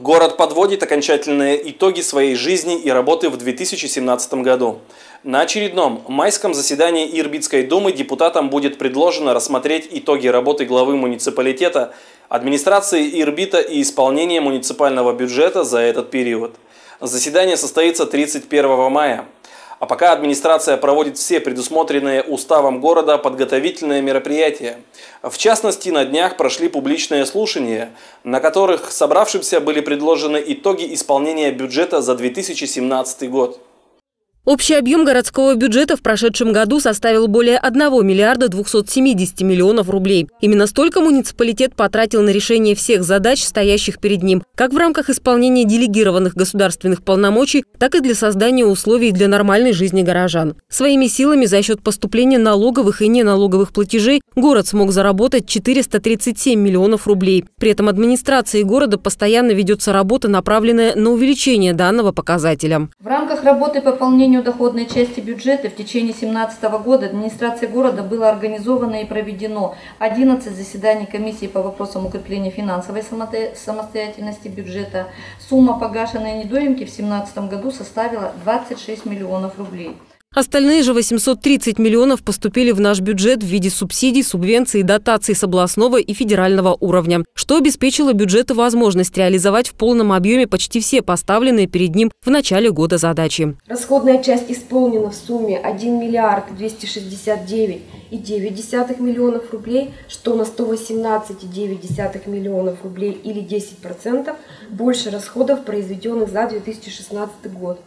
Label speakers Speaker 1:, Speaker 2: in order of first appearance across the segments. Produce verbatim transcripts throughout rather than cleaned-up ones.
Speaker 1: Город подводит окончательные итоги своей жизни и работы в две тысячи семнадцатом году. На очередном майском заседании Ирбитской думы депутатам будет предложено рассмотреть итоги работы главы муниципалитета, администрации Ирбита и исполнения муниципального бюджета за этот период. Заседание состоится тридцать первого мая. А пока администрация проводит все предусмотренные уставом города подготовительные мероприятия. В частности, на днях прошли публичные слушания, на которых собравшимся были предложены итоги исполнения бюджета за две тысячи семнадцатый год.
Speaker 2: Общий объем городского бюджета в прошедшем году составил более одного миллиарда двухсот семидесяти миллионов рублей. Именно столько муниципалитет потратил на решение всех задач, стоящих перед ним, как в рамках исполнения делегированных государственных полномочий, так и для создания условий для нормальной жизни горожан. Своими силами за счет поступления налоговых и неналоговых платежей город смог заработать четыреста тридцать семь миллионов рублей. При этом администрацией города постоянно ведется работа, направленная на увеличение данного показателя.
Speaker 3: В рамках работы по пополнению доходной части бюджета в течение две тысячи семнадцатого года администрацией города было организовано и проведено одиннадцать заседаний комиссии по вопросам укрепления финансовой самостоятельности бюджета. Сумма погашенной недоимки в две тысячи семнадцатом году составила двадцать шесть миллионов рублей.
Speaker 2: Остальные же восемьсот тридцать миллионов поступили в наш бюджет в виде субсидий, субвенций и дотаций с областного и федерального уровня, что обеспечило бюджету возможность реализовать в полном объеме почти все поставленные перед ним в начале года задачи.
Speaker 4: Расходная часть исполнена в сумме один миллиард двести шестьдесят девять и девять десятых миллионов рублей, что на сто восемнадцать и девять десятых миллионов рублей или десять процентов больше расходов, произведенных за две тысячи шестнадцатый год.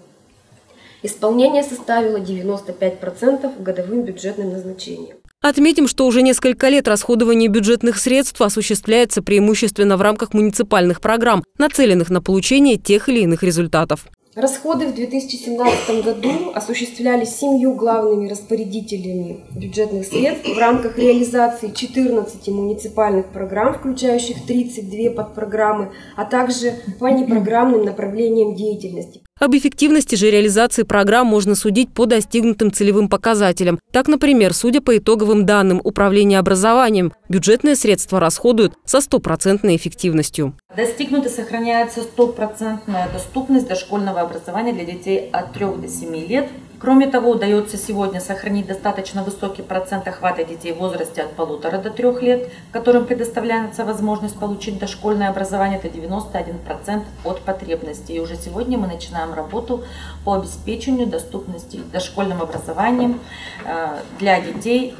Speaker 4: Исполнение составило девяносто пять процентов годовым бюджетным назначением.
Speaker 2: Отметим, что уже несколько лет расходование бюджетных средств осуществляется преимущественно в рамках муниципальных программ, нацеленных на получение тех или иных результатов.
Speaker 4: Расходы в две тысячи семнадцатом году осуществлялись семью главными распорядителями бюджетных средств в рамках реализации четырнадцати муниципальных программ, включающих тридцать две подпрограммы, а также по непрограммным направлениям деятельности.
Speaker 2: Об эффективности же реализации программ можно судить по достигнутым целевым показателям. Так, например, судя по итоговым данным Управления образованием, бюджетные средства расходуют со стопроцентной эффективностью.
Speaker 5: Достигнута сохраняется стопроцентная доступность дошкольного образования для детей от трёх до семи лет. Кроме того, удается сегодня сохранить достаточно высокий процент охвата детей в возрасте от полутора до трех лет, которым предоставляется возможность получить дошкольное образование. Это девяносто один процент от потребностей. И уже сегодня мы начинаем работу по обеспечению доступности дошкольным образованием для детей,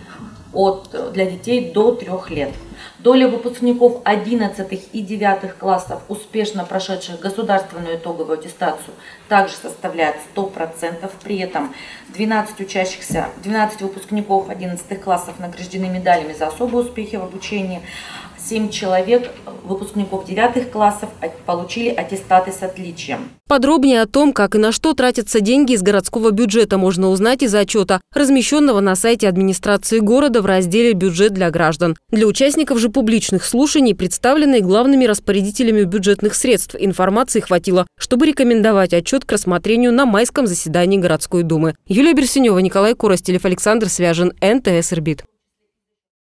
Speaker 5: от, для детей до трех лет. Доля выпускников одиннадцатых и девятых классов, успешно прошедших государственную итоговую аттестацию, также составляет сто процентов. При этом двенадцать учащихся, двенадцать выпускников одиннадцатых классов награждены медалями за особые успехи в обучении. семь человек, выпускников девятых классов, получили аттестаты с отличием.
Speaker 2: Подробнее о том, как и на что тратятся деньги из городского бюджета, можно узнать из отчета, размещенного на сайте администрации города в разделе «Бюджет для граждан». Для участников же публичных слушаний, представленной главными распорядителями бюджетных средств, информации хватило, чтобы рекомендовать отчет к рассмотрению на майском заседании городской думы. Юлия Берсенева, Николай Коростелев, Александр Свяжин, эн тэ эс Ирбит.